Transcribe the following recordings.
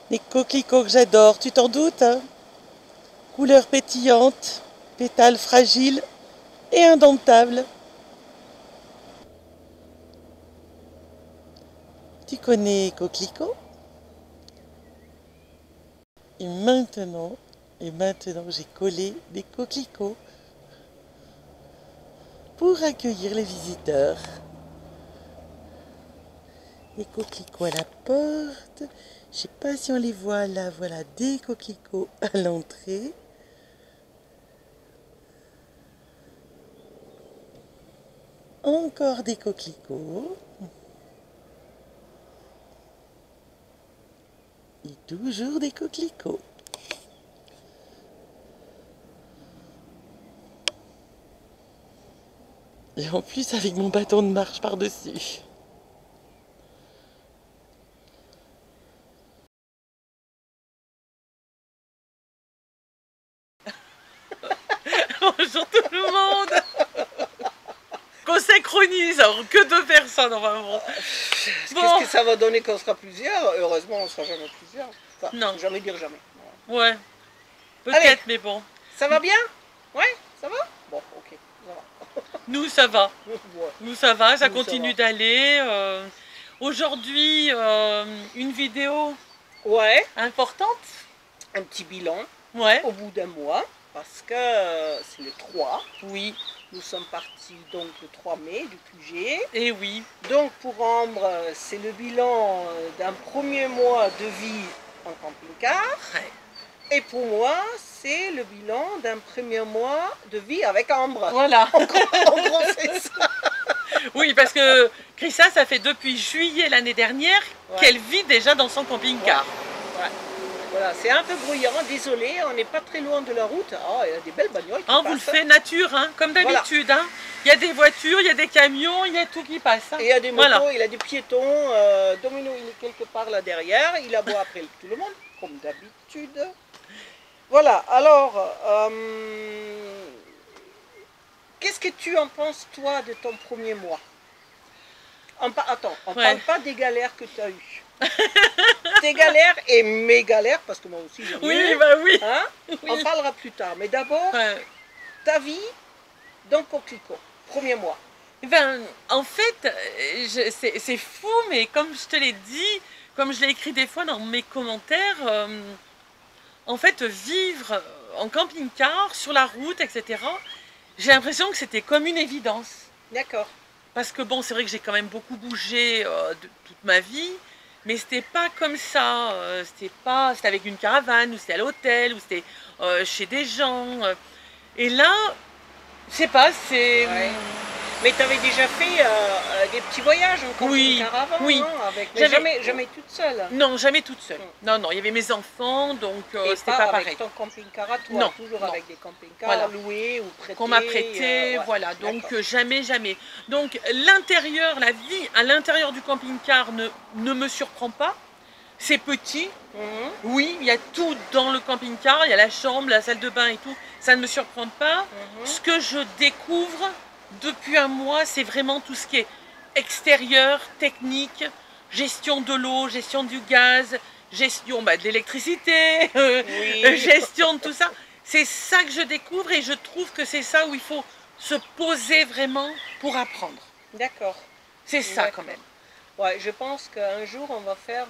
Des coquelicots que j'adore, tu t'en doutes, hein? Couleur pétillante, pétales fragiles et indomptables. Tu connais coquelicot? Et maintenant, j'ai collé des coquelicots pour accueillir les visiteurs. Des coquelicots à la porte. Je sais pas si on les voit là. Voilà des coquelicots à l'entrée. Encore des coquelicots. Et toujours des coquelicots. Et en plus avec mon bâton de marche par-dessus. Bonjour tout le monde. Qu'on synchronise, alors que deux personnes, enfin bon. Qu'est-ce que ça va donner quand on sera plusieurs? Heureusement, on ne sera jamais plusieurs. Enfin, non. Jamais dire jamais. Ouais. Peut-être, mais bon. Ça va bien? Ouais, ça va? Bon, ok, ça va. Nous, ça va. Ouais. Nous, ça va, ça Nous, continue ça va. d'aller. Aujourd'hui, une vidéo importante. Un petit bilan Ouais. au bout d'un mois, parce que c'est le 3. Oui. Nous sommes partis donc le 3 mai du QG. Et oui. Donc pour Ambre, c'est le bilan d'un premier mois de vie en camping-car. Ouais. Et pour moi, c'est le bilan d'un premier mois de vie avec Ambre. Voilà. En gros, c'est ça. Oui, parce que Chrissa, ça fait depuis juillet l'année dernière qu'elle vit déjà dans son camping-car. Ouais. Voilà, c'est un peu bruyant, désolé, on n'est pas très loin de la route. Oh, il y a des belles bagnoles qui Vous passent. le faites nature, hein, comme d'habitude. Voilà. Hein. Il y a des voitures, il y a des camions, il y a tout qui passe. Hein. Et il y a des motos, il y a des piétons. Domino, il est quelque part là derrière. Il aboie après tout le monde, comme d'habitude. Voilà, alors, qu'est-ce que tu en penses, toi, de ton premier mois? Attends, on ne parle pas des galères que tu as eues. Tes galères et mes galères, parce que moi aussi j'en ai eu. Bah oui. Hein, oui. On parlera plus tard. Mais d'abord, ta vie dans Coquelicot, premier mois. Ben, en fait, c'est fou, mais comme je te l'ai dit, comme je l'ai écrit des fois dans mes commentaires, en fait, vivre en camping-car, sur la route, etc., j'ai l'impression que c'était comme une évidence. D'accord. Parce que bon, c'est vrai que j'ai quand même beaucoup bougé toute ma vie, mais c'était pas comme ça. C'était avec une caravane, ou c'était à l'hôtel, ou c'était chez des gens. Et là, je sais pas, c'est... Ouais. Mais tu avais déjà fait des petits voyages en camping-car avant, oui. Non, mais jamais toute seule. Non, jamais toute seule. Non, il y avait mes enfants, donc c'était pas pareil. Avec ton camping-car à toi, non, toujours avec des camping-cars loués ou prêtés. Qu'on m'a prêté, voilà. Donc jamais. Donc l'intérieur, la vie à l'intérieur du camping-car ne me surprend pas. C'est petit. Oui, il y a tout dans le camping-car, il y a la chambre, la salle de bain et tout. Ça ne me surprend pas. Ce que je découvre depuis un mois, c'est vraiment tout ce qui est extérieur, technique, gestion de l'eau, gestion du gaz, gestion de l'électricité, gestion de tout ça. C'est ça que je découvre et je trouve que c'est ça où il faut se poser vraiment pour apprendre. D'accord. C'est ça quand même. Ouais, je pense qu'un jour on va faire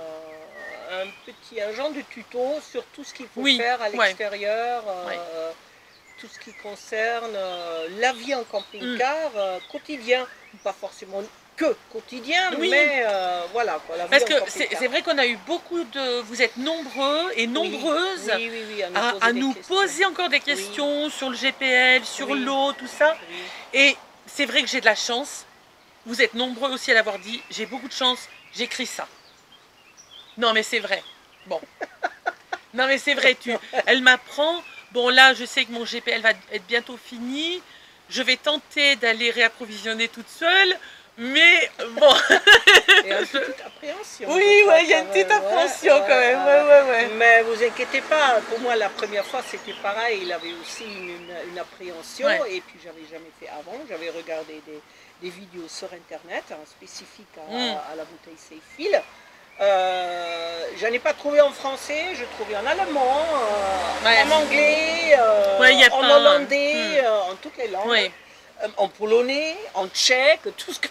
un genre de tuto sur tout ce qu'il faut faire à l'extérieur. Tout ce qui concerne la vie en camping-car quotidien, pas forcément que quotidien, mais voilà quoi. La vie parce que c'est vrai qu'on a eu beaucoup de... Vous êtes nombreux et nombreuses à nous poser encore des questions sur le GPL, sur l'eau, tout ça. Et c'est vrai que j'ai de la chance. Vous êtes nombreux aussi à l'avoir dit. J'ai beaucoup de chance, j'écris ça. Non mais c'est vrai. Bon. Non mais c'est vrai, elle m'apprend... Bon là, je sais que mon GPL va être bientôt fini. Je vais tenter d'aller réapprovisionner toute seule. Mais bon... Il y a une petite appréhension. Oui, il y a une petite appréhension quand même. Mais vous inquiétez pas, pour moi la première fois c'était pareil. Il avait aussi une appréhension. Et puis j'avais jamais fait avant. J'avais regardé des vidéos sur internet spécifiques à la bouteille Seyfield. J'en ai pas trouvé en français, je trouvais en allemand, en anglais, en hollandais, en toutes les langues. En polonais, en tchèque, tout ce que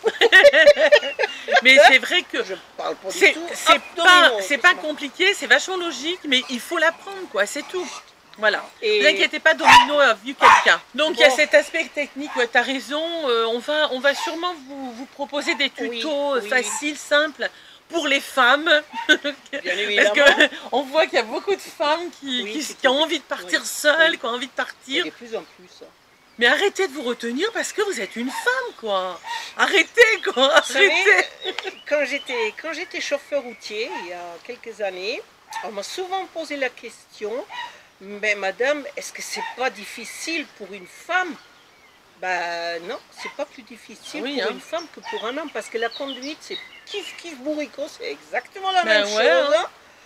mais c'est vrai que je parle pas du tout. C'est pas compliqué, c'est vachement logique, mais il faut l'apprendre, quoi, c'est tout. Voilà. Ne vous inquiétez pas, Domino a vu quelqu'un. Donc il y a cet aspect technique, ouais, tu as raison. On va sûrement vous proposer des tutos faciles, simples pour les femmes. Bien évidemment. Parce qu'on voit qu'il y a beaucoup de femmes qui ont envie de partir seules, qui ont envie de partir. Et de plus en plus. Mais arrêtez de vous retenir parce que vous êtes une femme, quoi. Arrêtez, quoi. Arrêtez. Quand j'étais chauffeur routier, il y a quelques années, on m'a souvent posé la question, mais madame, est-ce que c'est pas difficile pour une femme? Ben non, c'est pas plus difficile pour une femme que pour un homme, parce que la conduite, c'est kiff bourricot, c'est exactement la même chose.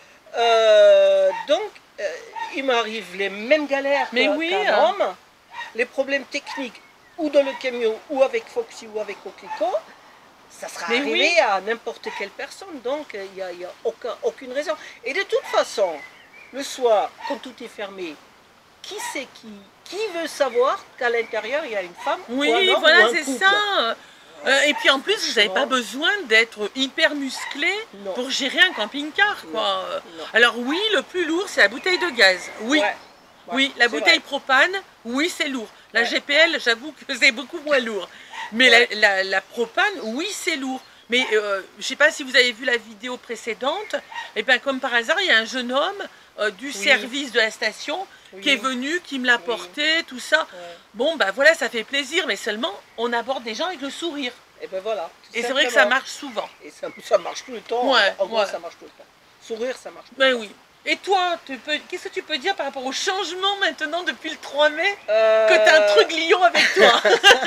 Donc, il m'arrive les mêmes galères qu'un homme. Les problèmes techniques, ou dans le camion, ou avec Foxy, ou avec Coquelicot, ça sera arrivé à n'importe quelle personne. Donc, il n'y a aucune raison. Et de toute façon, le soir, quand tout est fermé, qui c'est qui veut savoir qu'à l'intérieur, il y a une femme ou un homme, voilà, c'est ça. Et puis en plus, vous n'avez pas besoin d'être hyper musclé pour gérer un camping-car, quoi. Alors oui, le plus lourd, c'est la bouteille de gaz. Oui. Oui, la bouteille propane, oui, c'est lourd. La GPL, j'avoue que c'est beaucoup moins lourd. Mais la propane, oui, c'est lourd. Mais je ne sais pas si vous avez vu la vidéo précédente, et bien comme par hasard, il y a un jeune homme du service de la station qui est venu, qui me l'a porté, tout ça. Bon, ben voilà, ça fait plaisir, mais seulement, on aborde des gens avec le sourire. Et ben voilà. Et c'est vrai que ça marche souvent. Et ça marche tout le temps. En gros, ça marche tout le temps. Sourire, ça marche tout le temps. Ben oui. Et toi, qu'est-ce que tu peux dire par rapport au changement maintenant depuis le 3 mai que tu as un truc lion avec toi?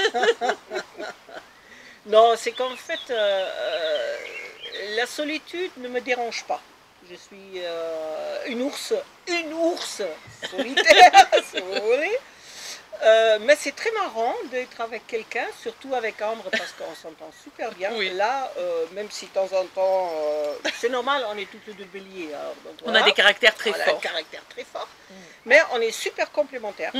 Non, c'est qu'en fait, la solitude ne me dérange pas. Je suis une ours solitaire, si vous voulez. Mais c'est très marrant d'être avec quelqu'un, surtout avec Ambre, parce qu'on s'entend super bien. Là, même si de temps en temps, c'est normal, on est toutes les deux béliers. Hein, donc, on a des caractères très forts. Mais on est super complémentaires.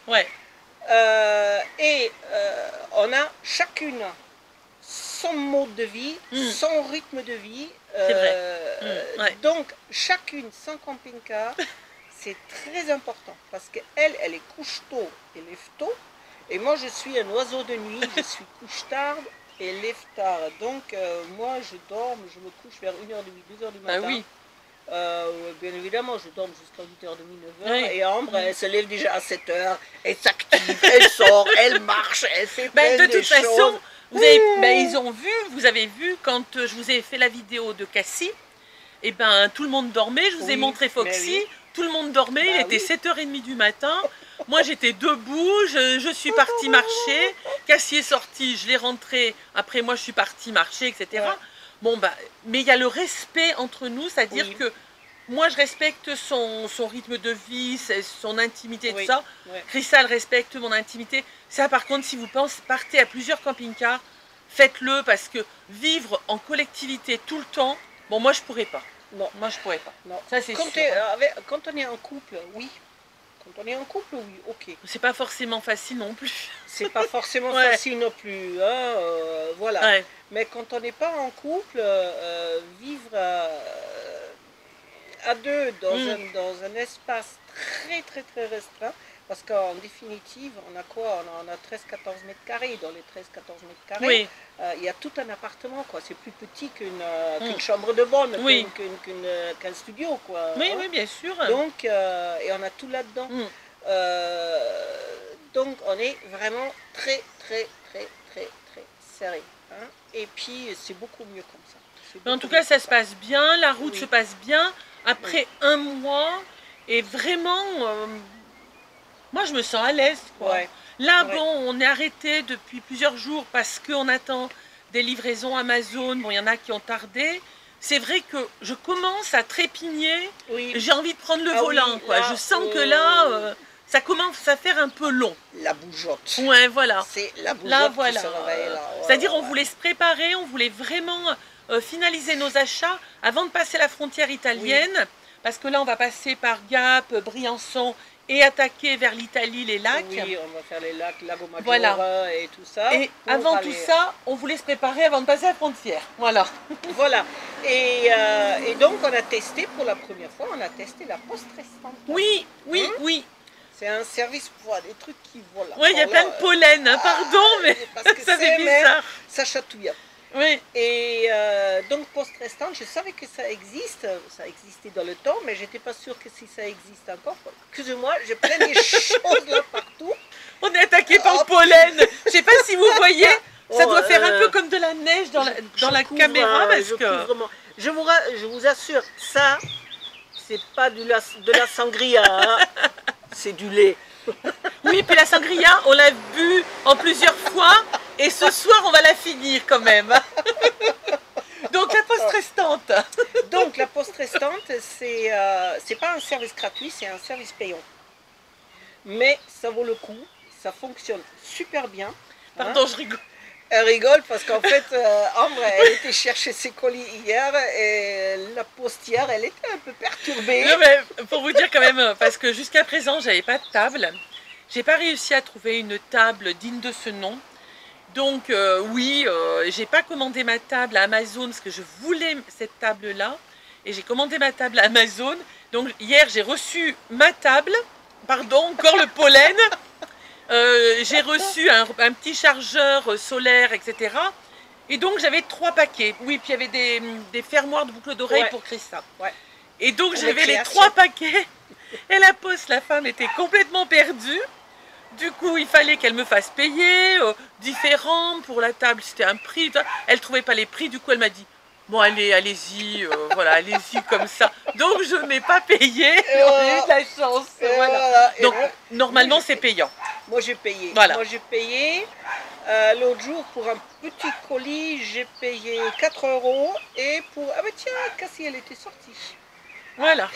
Et on a chacune son mode de vie, son rythme de vie. Donc, chacune son camping-car. C'est très important parce qu'elle est couche tôt et lève tôt. Et moi, je suis un oiseau de nuit, je suis couche tard et lève tard. Donc, moi, je dors, je me couche vers 1h30, 2h du matin. Bien évidemment, je dors jusqu'à 8h30, 9h. Et Ambre, elle se lève déjà à 7h, elle s'active, elle sort, elle marche, elle fait plein de choses. Façon, vous avez vu quand je vous ai fait la vidéo de Cassie, et ben tout le monde dormait, je vous ai montré Foxy. Tout le monde dormait, il était 7h30 du matin. Moi, j'étais debout, je suis partie marcher. Cassie est sorti, je l'ai rentré. Après, moi, je suis partie marcher, etc. Bon, bah, mais il y a le respect entre nous, c'est-à-dire que moi, je respecte son rythme de vie, son intimité, tout ça. Crystal respecte mon intimité. Ça, par contre, si vous partez à plusieurs camping-cars, faites-le parce que vivre en collectivité tout le temps, bon, moi, je pourrais pas. Non, moi je pourrais pas. Non. Ça c'est sûr. Quand on est en couple, oui. Quand on est en couple, oui, ok. C'est pas forcément facile non plus. C'est pas forcément facile non plus. Hein, voilà. Mais quand on n'est pas en couple, vivre à deux dans un espace très restreint, parce qu'en définitive, on a quoi? On a 13-14 mètres carrés. Dans les 13-14 mètres carrés, il y a tout un appartement, quoi. C'est plus petit qu'une chambre de bonne, qu'un studio, quoi. Oui, bien sûr. Donc, et on a tout là-dedans. Donc, on est vraiment très serré. Hein. Et puis, c'est beaucoup mieux comme ça. Mais en tout cas, ça se passe bien. La route se passe bien. Après un mois, et vraiment... moi, je me sens à l'aise. Là, bon, on est arrêté depuis plusieurs jours parce qu'on attend des livraisons Amazon. Bon, il y en a qui ont tardé. C'est vrai que je commence à trépigner. J'ai envie de prendre le volant. Là, je sens que là, ça commence à faire un peu long. La bougeotte. Ouais, voilà. C'est la bougeotte qui se réveille là. C'est-à-dire, on voulait se préparer, on voulait vraiment finaliser nos achats avant de passer la frontière italienne, parce que là on va passer par Gap, Briançon et attaquer vers l'Italie, les lacs. Oui, on va faire les lacs, Lago Maggiore et tout ça. Et avant tout ça, on voulait se préparer avant de passer la frontière. Voilà. Voilà. Et donc on a testé pour la première fois, on a testé la poste restante. Oui, oui, oui. C'est un service pour des trucs qui volent. Oui, il y a plein de pollen, hein, pardon, mais ça fait bizarre. Ça chatouille. Oui. Et donc poste restante, je savais que ça existe, ça existait dans le temps, mais j'étais pas sûre que si ça existe encore. Excusez-moi, j'ai plein de choses là partout. On est attaqué par le pollen. Je sais pas si vous voyez, ça doit faire un peu comme de la neige dans la caméra. Parce que... je vous assure, ça, c'est pas de la sangria, hein. C'est du lait. Oui, puis la sangria, on l'a bu en plusieurs fois. Et ce soir, on va la finir quand même. Donc la poste restante. Donc la poste restante, c'est pas un service gratuit, c'est un service payant. Mais ça vaut le coup, ça fonctionne super bien. Pardon, je rigole. Elle rigole parce qu'en fait, Ambre, elle était chercher ses colis hier et la postière, elle était un peu perturbée. Non, mais pour vous dire quand même, parce que jusqu'à présent, j'avais pas de table. J'ai pas réussi à trouver une table digne de ce nom. Donc oui, j'ai pas commandé ma table à Amazon parce que je voulais cette table-là. Et j'ai commandé ma table à Amazon. Donc hier, j'ai reçu ma table. Pardon, encore le pollen. J'ai reçu un petit chargeur solaire, etc. Et donc j'avais 3 paquets. Oui, puis il y avait des fermoirs de boucles d'oreilles pour Christa. Ouais. Et donc j'avais les 3 paquets. Et la poste, la femme était complètement perdue. Du coup, il fallait qu'elle me fasse payer, différent pour la table, c'était un prix. Elle ne trouvait pas les prix, du coup elle m'a dit, bon allez-y, voilà, allez-y comme ça. Donc je n'ai pas payé, j'ai eu de la chance. Voilà. Donc normalement c'est payant. Moi j'ai payé. Voilà. Moi j'ai payé. L'autre jour pour un petit colis, j'ai payé 4 € et pour... Ah mais tiens, Cassie elle était sortie. Voilà.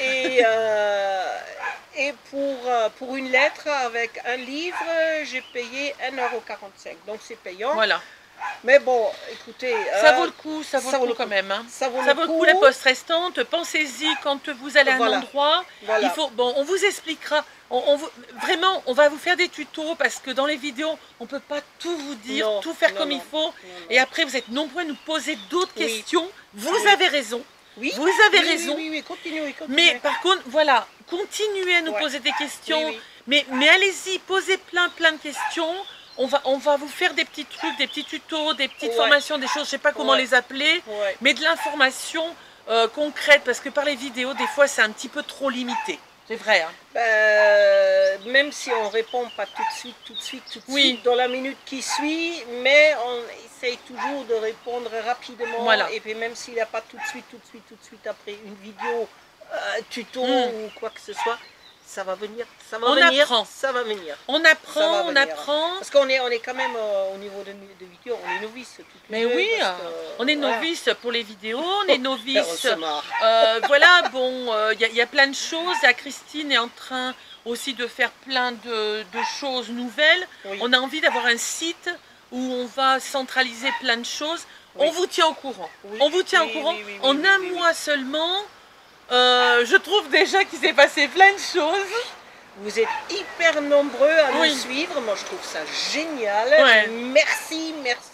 Et pour une lettre avec un livre, j'ai payé 1,45 €. Donc c'est payant. Voilà. Mais bon, écoutez... ça vaut le coup, ça vaut le coup quand même. Hein. Ça vaut le coup la poste restante. Pensez-y quand vous allez à un endroit. Voilà. Il faut, bon, on vous expliquera. Vraiment, on va vous faire des tutos parce que dans les vidéos, on ne peut pas tout vous dire, tout faire comme il faut. Et après, vous êtes nombreux à nous poser d'autres questions. Vous avez raison. Oui, vous avez raison. Oui, continuez. Mais par contre, voilà, continuez à nous poser des questions. Mais allez-y, posez plein de questions. On va vous faire des petits trucs, des petits tutos, des petites formations, des choses, je ne sais pas comment les appeler, mais de l'information concrète, parce que par les vidéos, des fois, c'est un petit peu trop limité. C'est vrai. Hein. Même si on ne répond pas tout de suite, dans la minute qui suit, mais on essaye toujours de répondre rapidement. Voilà. Et puis même s'il n'y a pas tout de suite après une vidéo, tuto ou quoi que ce soit, ça va venir, ça va venir. On apprend. Parce qu'on est quand même au niveau de vidéos, on est novices. Mais oui, on est novices pour les vidéos, on est novices. Voilà, bon, il y a plein de choses. Christine est en train aussi de faire plein de choses nouvelles. On a envie d'avoir un site où on va centraliser plein de choses. On vous tient au courant. On vous tient au courant en un mois seulement. Je trouve déjà qu'il s'est passé plein de choses. Vous êtes hyper nombreux à nous suivre. Moi, je trouve ça génial. Merci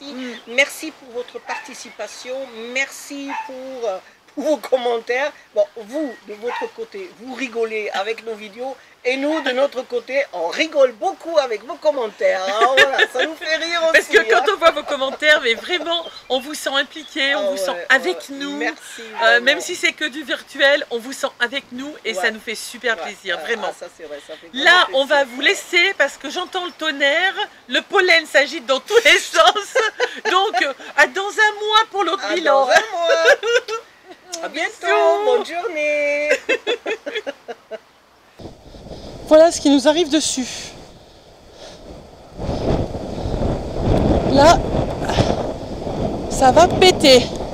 pour votre participation. Merci pour vos commentaires. Bon, vous, de votre côté, vous rigolez avec nos vidéos. Et nous, de notre côté, on rigole beaucoup avec vos commentaires. Hein, voilà, ça nous fait rire aussi. Parce que quand on voit vos commentaires, mais vraiment, on vous sent impliqué, on vous sent avec nous. Merci. Même si c'est que du virtuel, on vous sent avec nous et ça nous fait super plaisir, vraiment. Ça, c'est vrai, ça fait là, on va vous laisser parce que j'entends le tonnerre, le pollen s'agite dans tous les sens. Donc, dans un mois pour l'autre bilan. Dans un mois. À bientôt, bonne journée. Voilà ce qui nous arrive dessus. Là, ça va péter.